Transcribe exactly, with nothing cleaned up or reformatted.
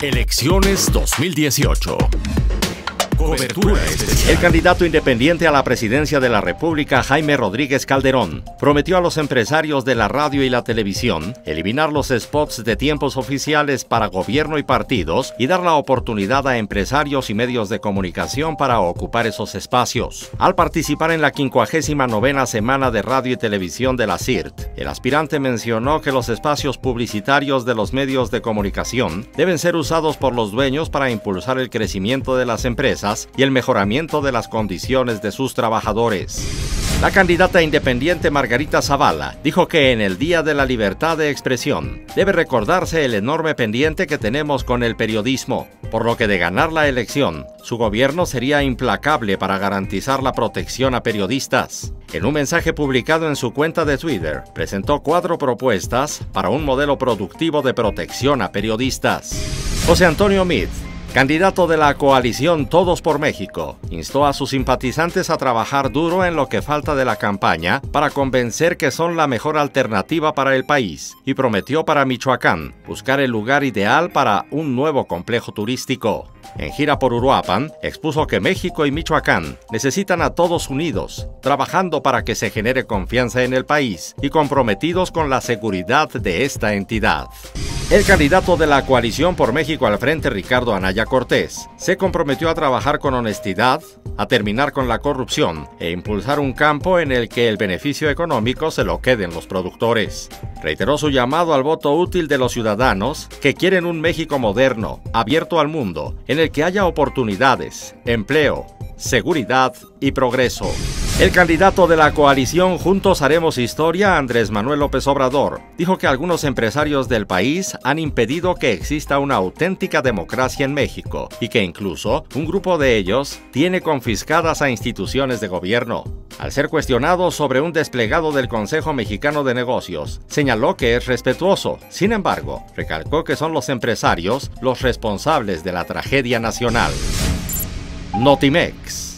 Elecciones dos mil dieciocho. Cobertura especial. El candidato independiente a la presidencia de la República, Jaime Rodríguez Calderón, prometió a los empresarios de la radio y la televisión eliminar los spots de tiempos oficiales para gobierno y partidos y dar la oportunidad a empresarios y medios de comunicación para ocupar esos espacios. Al participar en la quincuagésima novena semana de radio y televisión de la C I R T, el aspirante mencionó que los espacios publicitarios de los medios de comunicación deben ser usados por los dueños para impulsar el crecimiento de las empresas y el mejoramiento de las condiciones de sus trabajadores. La candidata independiente Margarita Zavala dijo que en el Día de la Libertad de Expresión debe recordarse el enorme pendiente que tenemos con el periodismo, por lo que de ganar la elección, su gobierno sería implacable para garantizar la protección a periodistas. En un mensaje publicado en su cuenta de Twitter, presentó cuatro propuestas para un modelo productivo de protección a periodistas. José Antonio Meade, candidato de la coalición Todos por México, instó a sus simpatizantes a trabajar duro en lo que falta de la campaña para convencer que son la mejor alternativa para el país y prometió para Michoacán buscar el lugar ideal para un nuevo complejo turístico. En gira por Uruapan, expuso que México y Michoacán necesitan a todos unidos, trabajando para que se genere confianza en el país y comprometidos con la seguridad de esta entidad. El candidato de la coalición por México al frente, Ricardo Anaya Cortés, se comprometió a trabajar con honestidad, a terminar con la corrupción e impulsar un campo en el que el beneficio económico se lo queden los productores. Reiteró su llamado al voto útil de los ciudadanos que quieren un México moderno, abierto al mundo, en el que haya oportunidades, empleo, seguridad y progreso. El candidato de la coalición Juntos Haremos Historia, Andrés Manuel López Obrador, dijo que algunos empresarios del país han impedido que exista una auténtica democracia en México y que incluso un grupo de ellos tiene confiscadas a instituciones de gobierno. Al ser cuestionado sobre un desplegado del Consejo Mexicano de Negocios, señaló que es respetuoso. Sin embargo, recalcó que son los empresarios los responsables de la tragedia nacional. Notimex.